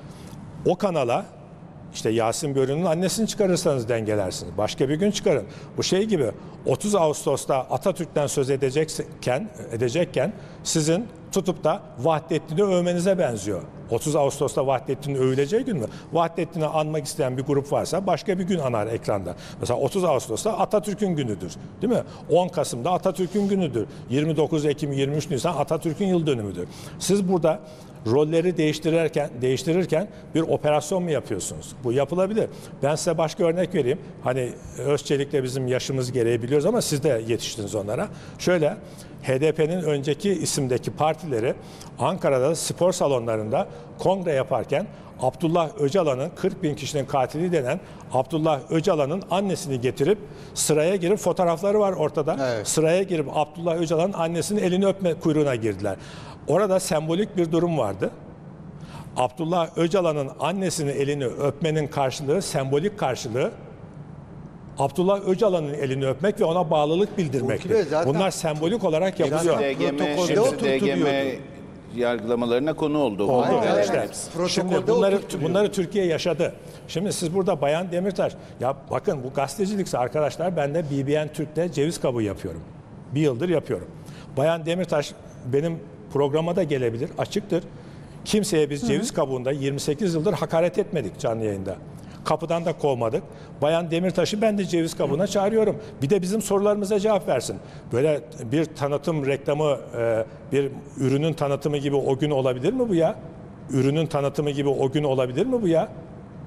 [SPEAKER 2] O kanala işte Yasin Börü'nün annesini çıkarırsanız dengelersiniz. Başka bir gün çıkarın. Bu şey gibi otuz Ağustos'ta Atatürk'ten söz edecekken, edecekken sizin tutup da Vahdettin'i övmenize benziyor. otuz Ağustos'ta Vahdettin övüleceği gün mü? Vahdettin'i anmak isteyen bir grup varsa başka bir gün anar ekranda. Mesela otuz Ağustos'ta Atatürk'ün günüdür. Değil mi? on Kasım'da Atatürk'ün günüdür. yirmi dokuz Ekim, yirmi üç Nisan Atatürk'ün yıl dönümüdür. Siz burada rolleri değiştirirken değiştirirken bir operasyon mu yapıyorsunuz? Bu yapılabilir. Ben size başka örnek vereyim. Hani Özçelik'le bizim yaşımız gereği biliyoruz ama siz de yetiştiniz onlara. Şöyle, H D P'nin önceki isimdeki partileri Ankara'da spor salonlarında kongre yaparken Abdullah Öcalan'ın kırk bin kişinin katili denen Abdullah Öcalan'ın annesini getirip sıraya girip fotoğrafları var ortada.
[SPEAKER 3] Evet.
[SPEAKER 2] Sıraya girip Abdullah Öcalan'ın annesinin elini öpme kuyruğuna girdiler. Orada sembolik bir durum vardı. Abdullah Öcalan'ın annesinin elini öpmenin karşılığı, sembolik karşılığı Abdullah Öcalan'ın elini öpmek ve ona bağlılık bildirmekti.
[SPEAKER 3] Ulki Bey, zaten-
[SPEAKER 2] Bunlar sembolik olarak yapılıyor.
[SPEAKER 4] D G M,
[SPEAKER 3] protokolde
[SPEAKER 4] şimdi
[SPEAKER 3] oturtuluyordu.
[SPEAKER 4] D G M yargılamalarına konu oldu.
[SPEAKER 2] Oldu.
[SPEAKER 3] Aynen,
[SPEAKER 2] Evet,
[SPEAKER 3] evet.
[SPEAKER 2] işte.
[SPEAKER 3] Protokolde
[SPEAKER 2] Şimdi bunları,
[SPEAKER 3] oturtuluyor.
[SPEAKER 2] bunları Türkiye yaşadı. Şimdi siz burada Bayan Demirtaş, ya bakın bu gazetecilikse arkadaşlar ben de B B N Türk'te ceviz kabuğu yapıyorum. Bir yıldır yapıyorum. Bayan Demirtaş benim programa da gelebilir, açıktır. Kimseye biz ceviz kabuğunda yirmi sekiz yıldır hakaret etmedik canlı yayında. Kapıdan da kovmadık. Bayan Demirtaş'ı ben de ceviz kabuğuna çağırıyorum. Bir de bizim sorularımıza cevap versin. Böyle bir tanıtım reklamı, e, bir ürünün tanıtımı gibi o gün olabilir mi bu ya? Ürünün tanıtımı gibi o gün olabilir mi bu ya?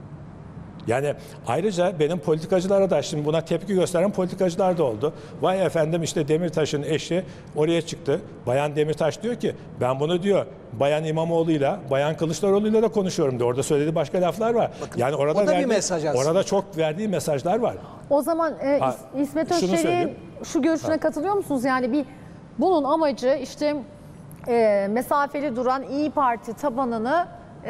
[SPEAKER 2] Yani ayrıca benim politikacılara da şimdi buna tepki gösteren politikacılar da oldu. Vay efendim işte Demirtaş'ın eşi oraya çıktı. Bayan Demirtaş diyor ki ben bunu diyor Bayan İmamoğlu'yla, Bayan Kılıçdaroğlu'yla da konuşuyorum diyor. Orada söylediği başka laflar var.
[SPEAKER 5] Bakın,
[SPEAKER 2] yani orada
[SPEAKER 5] o da bir
[SPEAKER 2] verdiği,
[SPEAKER 5] mesaj aslında.
[SPEAKER 2] orada çok verdiği mesajlar var.
[SPEAKER 1] O zaman e,
[SPEAKER 2] Ha,
[SPEAKER 1] İs- İsmet
[SPEAKER 2] şunu
[SPEAKER 1] Özçelik'in
[SPEAKER 2] söyleyeyim.
[SPEAKER 1] şu görüşüne katılıyor musunuz? Yani bir bunun amacı işte e, mesafeli duran İyi Parti tabanını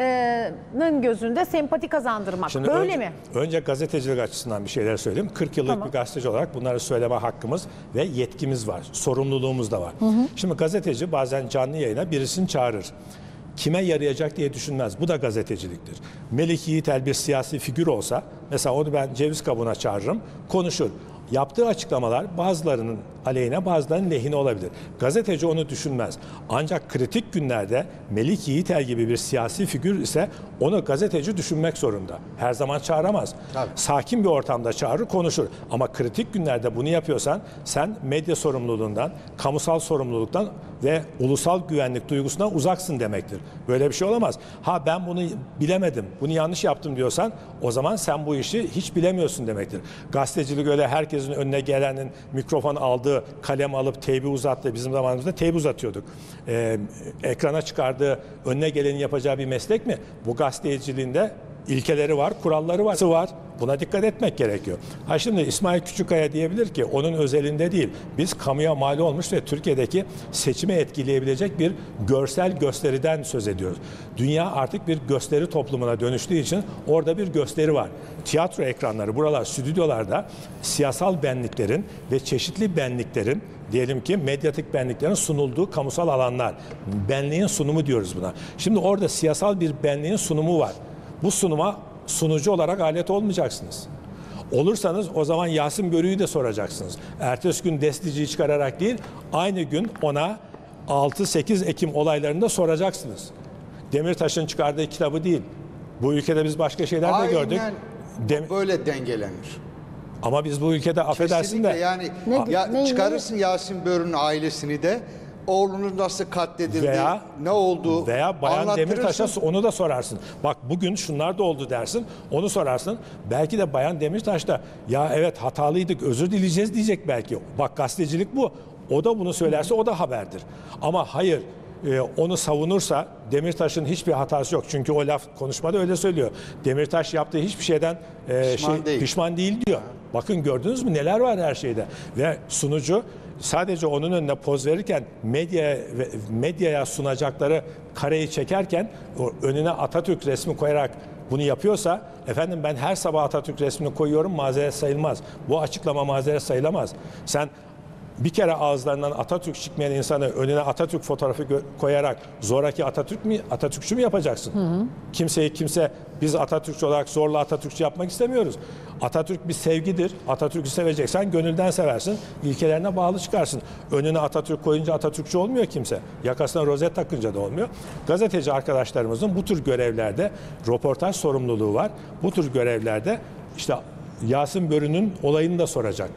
[SPEAKER 1] e, nın gözünde sempati kazandırmak.
[SPEAKER 2] Şimdi
[SPEAKER 1] Böyle
[SPEAKER 2] önce,
[SPEAKER 1] mi?
[SPEAKER 2] Önce gazetecilik açısından bir şeyler söyleyeyim. kırk yıllık
[SPEAKER 1] Tamam.
[SPEAKER 2] bir gazeteci olarak bunları söyleme hakkımız ve yetkimiz var. Sorumluluğumuz da var. Hı hı. Şimdi gazeteci bazen canlı yayına birisini çağırır. Kime yarayacak diye düşünmez. Bu da gazeteciliktir. Melik Yiğitel bir siyasi figür olsa mesela onu ben ceviz kabuğuna çağırırım, konuşur. Yaptığı açıklamalar bazılarının aleyhine bazılarının lehine olabilir. Gazeteci onu düşünmez. Ancak kritik günlerde Melik Yiğitel gibi bir siyasi figür ise onu gazeteci düşünmek zorunda. Her zaman çağıramaz.
[SPEAKER 3] Tabii.
[SPEAKER 2] Sakin bir ortamda çağırır, konuşur. Ama kritik günlerde bunu yapıyorsan sen medya sorumluluğundan, kamusal sorumluluktan ve ulusal güvenlik duygusundan uzaksın demektir. Böyle bir şey olamaz. Ha ben bunu bilemedim, bunu yanlış yaptım diyorsan o zaman sen bu işi hiç bilemiyorsun demektir. Gazetecilik öyle herkesin önüne gelenin mikrofon aldığı, kalem alıp teybi uzattığı, bizim zamanımızda teybi uzatıyorduk. Ee, ekrana çıkardığı, önüne gelenin yapacağı bir meslek mi? Bu gazeteciliğinde ilkeleri var, kuralları var. var. Buna dikkat etmek gerekiyor. Ha şimdi İsmail Küçükkaya diyebilir ki onun özelinde değil. Biz kamuya mal olmuş ve Türkiye'deki seçimi etkileyebilecek bir görsel gösteriden söz ediyoruz. Dünya artık bir gösteri toplumuna dönüştüğü için orada bir gösteri var. Tiyatro ekranları, buralar, stüdyolarda siyasal benliklerin ve çeşitli benliklerin, diyelim ki medyatik benliklerin sunulduğu kamusal alanlar. Benliğin sunumu diyoruz buna. Şimdi orada siyasal bir benliğin sunumu var. Bu sunuma sunucu olarak alet olmayacaksınız. Olursanız o zaman Yasin Börü'yü de soracaksınız. Ertesi gün Destici'yi çıkararak değil, aynı gün ona altı sekiz Ekim olaylarında soracaksınız. Demirtaş'ın çıkardığı kitabı değil. Bu ülkede biz başka şeyler de
[SPEAKER 3] Aynen
[SPEAKER 2] gördük. Dem-
[SPEAKER 3] böyle dengelenir.
[SPEAKER 2] Ama biz bu ülkede affedersin
[SPEAKER 3] Kesinlikle
[SPEAKER 2] de
[SPEAKER 3] yani
[SPEAKER 1] Ne-
[SPEAKER 3] ya,
[SPEAKER 1] ne-
[SPEAKER 3] çıkarırsın Yasin Börü'nün ailesini de oğlunun nasıl katledildi,
[SPEAKER 2] veya
[SPEAKER 3] ne oldu
[SPEAKER 2] veya Bayan
[SPEAKER 3] anlattırırsın.
[SPEAKER 2] Demirtaş'a onu da sorarsın. Bak bugün şunlar da oldu dersin. Onu sorarsın. Belki de Bayan Demirtaş da ya evet hatalıydık, özür dileyeceğiz diyecek belki. Bak gazetecilik bu. O da bunu söylerse o da haberdir. Ama hayır e, onu savunursa Demirtaş'ın hiçbir hatası yok. Çünkü o laf konuşmada öyle söylüyor. Demirtaş yaptığı hiçbir şeyden e,
[SPEAKER 3] Pişman
[SPEAKER 2] şey,
[SPEAKER 3] değil.
[SPEAKER 2] pişman değil diyor. Bakın gördünüz mü neler var her şeyde. Ve sunucu sadece onun önüne poz verirken medyaya, medyaya sunacakları kareyi çekerken o önüne Atatürk resmi koyarak bunu yapıyorsa efendim ben her sabah Atatürk resmini koyuyorum mazeret sayılmaz. Bu açıklama mazeret sayılamaz. Sen bir kere ağızlarından Atatürk çıkmayan insanı önüne Atatürk fotoğrafı gö- koyarak zoraki Atatürk mi Atatürkçü mü yapacaksın? Hı hı. Kimseyi kimse biz Atatürkçü olarak zorla Atatürkçü yapmak istemiyoruz. Atatürk bir sevgidir. Atatürk'ü seveceksen gönülden seversin. İlkelerine bağlı çıkarsın. Önüne Atatürk koyunca Atatürkçü olmuyor kimse. Yakasına rozet takınca da olmuyor. Gazeteci arkadaşlarımızın bu tür görevlerde röportaj sorumluluğu var. Bu tür görevlerde işte Yasin Börü'nün olayını da soracak.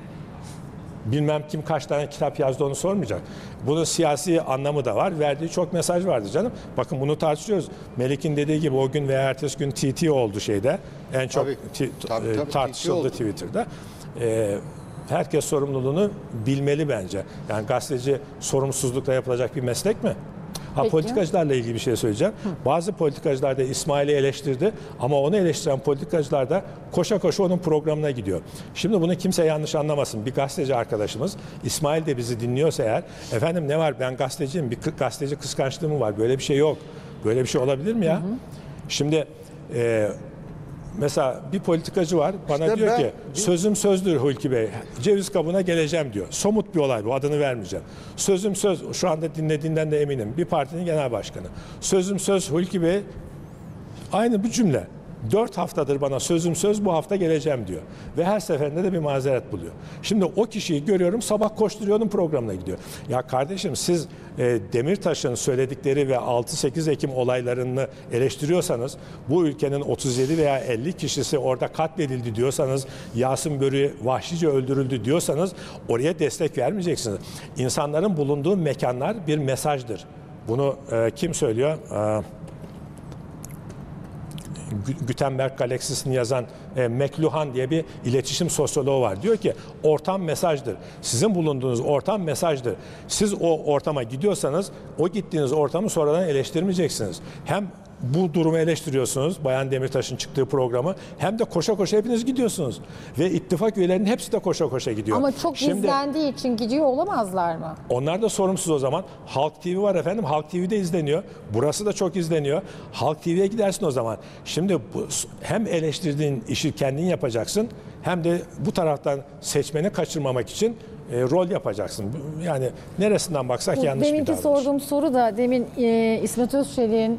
[SPEAKER 2] Bilmem kim kaç tane kitap yazdı onu sormayacak. Bunun siyasi anlamı da var. Verdiği çok mesaj vardı canım. Bakın bunu tartışıyoruz. Melik'in dediği gibi o gün veya ertesi gün T T oldu şeyde. En çok
[SPEAKER 3] Tabii,
[SPEAKER 2] ti-
[SPEAKER 3] tabii,
[SPEAKER 2] e,
[SPEAKER 3] tabii,
[SPEAKER 2] tartışıldı
[SPEAKER 3] T T oldu.
[SPEAKER 2] Twitter'da. Ee, herkes sorumluluğunu bilmeli bence. Yani gazeteci sorumsuzlukla yapılacak bir meslek mi? Ha,
[SPEAKER 1] Peki.
[SPEAKER 2] politikacılarla ilgili bir şey söyleyeceğim. Bazı politikacılar da İsmail'i eleştirdi ama onu eleştiren politikacılar da koşa koşa onun programına gidiyor. Şimdi bunu kimse yanlış anlamasın. Bir gazeteci arkadaşımız, İsmail de bizi dinliyorsa eğer, efendim ne var ben gazeteciyim, bir kı- gazeteci kıskançlığı mı var? Böyle bir şey yok. Böyle bir şey olabilir mi ya? Hı hı. Şimdi e, mesela bir politikacı var bana
[SPEAKER 3] İşte
[SPEAKER 2] diyor
[SPEAKER 3] ben-
[SPEAKER 2] ki sözüm sözdür Hulki Bey. Ceviz kabuğuna geleceğim diyor. Somut bir olay bu, adını vermeyeceğim. Sözüm söz, şu anda dinlediğinden de eminim. Bir partinin genel başkanı. Sözüm söz Hulki Bey, aynı bu cümle. Dört haftadır bana sözüm söz, bu hafta geleceğim diyor. Ve her seferinde de bir mazeret buluyor. Şimdi o kişiyi görüyorum, sabah koşturuyorum, programına gidiyor. Ya kardeşim, siz e, Demirtaş'ın söyledikleri ve altı sekiz Ekim olaylarını eleştiriyorsanız, bu ülkenin otuz yedi veya elli kişisi orada katledildi diyorsanız, Yasin Börü vahşice öldürüldü diyorsanız oraya destek vermeyeceksiniz. İnsanların bulunduğu mekanlar bir mesajdır. Bunu e, kim söylüyor? E, Gutenberg galaksisini yazan e, McLuhan diye bir iletişim sosyoloğu var. Diyor ki ortam mesajdır. Sizin bulunduğunuz ortam mesajdır. Siz o ortama gidiyorsanız o gittiğiniz ortamı sonradan eleştirmeyeceksiniz. Hem bu durumu eleştiriyorsunuz, Bayan Demirtaş'ın çıktığı programı, hem de koşa koşa hepiniz gidiyorsunuz. Ve ittifak üyelerinin hepsi de koşa koşa gidiyor.
[SPEAKER 1] Ama çok
[SPEAKER 2] Şimdi,
[SPEAKER 1] izlendiği için gidiyor olamazlar mı?
[SPEAKER 2] onlar da sorumsuz o zaman. Halk T V var efendim. Halk T V'de izleniyor. Burası da çok izleniyor. Halk T V'ye gidersin o zaman. Şimdi bu, hem eleştirdiğin işi kendin yapacaksın, hem de bu taraftan seçmeni kaçırmamak için e, rol yapacaksın. Yani neresinden baksak yanlış bir
[SPEAKER 1] Deminki
[SPEAKER 2] davranış.
[SPEAKER 1] sorduğum soru da demin e, İsmet Özçelik'in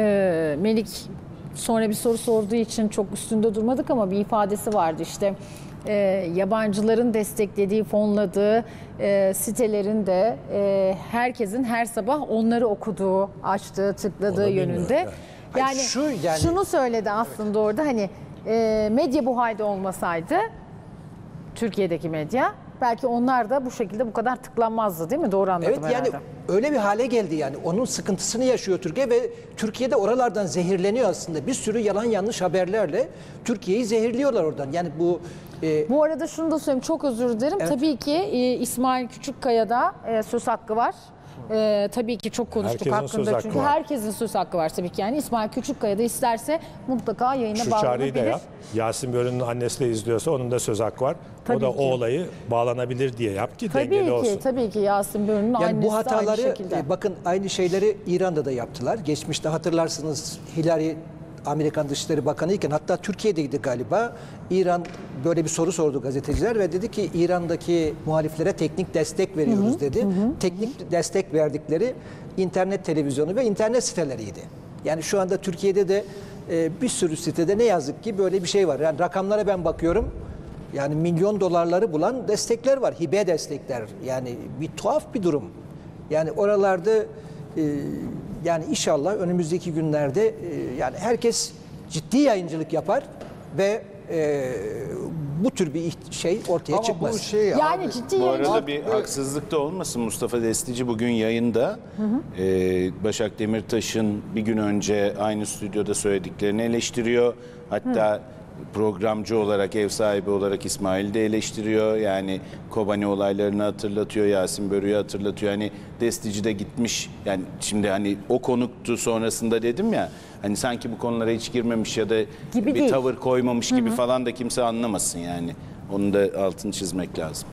[SPEAKER 1] e, Melik sonra bir soru sorduğu için çok üstünde durmadık ama bir ifadesi vardı işte. E, yabancıların desteklediği, fonladığı e, sitelerin de e, herkesin her sabah onları okuduğu, açtığı, tıkladığı
[SPEAKER 2] Onu bilmiyorum,
[SPEAKER 1] yönünde.
[SPEAKER 2] evet.
[SPEAKER 1] Yani,
[SPEAKER 5] Hayır, şu yani-
[SPEAKER 1] şunu söyledi aslında orada, hani e, medya bu halde olmasaydı, Türkiye'deki medya, belki onlar da bu şekilde bu kadar tıklanmazdı, değil mi? Doğru anladım
[SPEAKER 5] Evet, yani
[SPEAKER 1] herhalde.
[SPEAKER 5] öyle bir hale geldi yani. Onun sıkıntısını yaşıyor Türkiye ve Türkiye'de oralardan zehirleniyor aslında. Bir sürü yalan yanlış haberlerle Türkiye'yi zehirliyorlar oradan. Yani bu e,
[SPEAKER 1] Bu arada şunu da söyleyeyim, çok özür dilerim.
[SPEAKER 5] Evet.
[SPEAKER 1] Tabii ki e, İsmail Küçükkaya'da e, söz hakkı var. E, tabii ki çok konuştuk
[SPEAKER 2] Herkesin
[SPEAKER 1] hakkında
[SPEAKER 2] söz hakkı
[SPEAKER 1] çünkü
[SPEAKER 2] var.
[SPEAKER 1] herkesin söz hakkı var tabii ki. Yani İsmail Küçükkaya'da isterse mutlaka yayına
[SPEAKER 2] Şu çağrıyı da
[SPEAKER 1] bağlanabilir.
[SPEAKER 2] yap. Yasin Börü'nün annesi de izliyorsa onun da söz hakkı var.
[SPEAKER 1] Tabii
[SPEAKER 2] o da
[SPEAKER 1] ki.
[SPEAKER 2] o olayı bağlanabilir diye yap ki
[SPEAKER 1] Tabii
[SPEAKER 2] dengeli
[SPEAKER 1] ki,
[SPEAKER 2] olsun.
[SPEAKER 1] tabii ki Yasin Börü'nün
[SPEAKER 5] yani
[SPEAKER 1] annesi
[SPEAKER 5] bu
[SPEAKER 1] de aynı
[SPEAKER 5] hataları
[SPEAKER 1] şekilde.
[SPEAKER 5] e, bakın aynı şeyleri İran'da da yaptılar. Geçmişte hatırlarsınız Hillary Amerikan Dışişleri Bakanı iken, hatta Türkiye'deydi galiba. İran böyle bir soru sordu gazeteciler ve dedi ki İran'daki muhaliflere teknik destek veriyoruz dedi. Teknik destek verdikleri internet televizyonu ve internet siteleriydi. Yani şu anda Türkiye'de de e, bir sürü sitede ne yazık ki böyle bir şey var. Yani rakamlara ben bakıyorum. Yani milyon dolarları bulan destekler var. Hibe destekler. Yani bir tuhaf bir durum. Yani oralarda e, yani inşallah önümüzdeki günlerde e, yani herkes ciddi yayıncılık yapar ve e, bu tür bir iht- şey ortaya
[SPEAKER 3] Ama
[SPEAKER 5] çıkmaz.
[SPEAKER 3] bu şey
[SPEAKER 1] Yani
[SPEAKER 3] abi,
[SPEAKER 1] ciddi
[SPEAKER 4] Bu
[SPEAKER 1] yayıncılık.
[SPEAKER 4] arada bir haksızlık da olmasın. Mustafa Destici bugün yayında e, Başak Demirtaş'ın bir gün önce aynı stüdyoda söylediklerini eleştiriyor. Hatta programcı olarak, ev sahibi olarak İsmail de eleştiriyor. Yani Kobani olaylarını hatırlatıyor, Yasin Börü'yü hatırlatıyor. Hani Destici de gitmiş. Yani şimdi hani o konuktu sonrasında dedim ya. Hani sanki bu konulara hiç girmemiş ya da
[SPEAKER 1] Gibi
[SPEAKER 4] bir
[SPEAKER 1] değil.
[SPEAKER 4] tavır koymamış gibi falan da kimse anlamasın yani. Onun da altını çizmek lazım.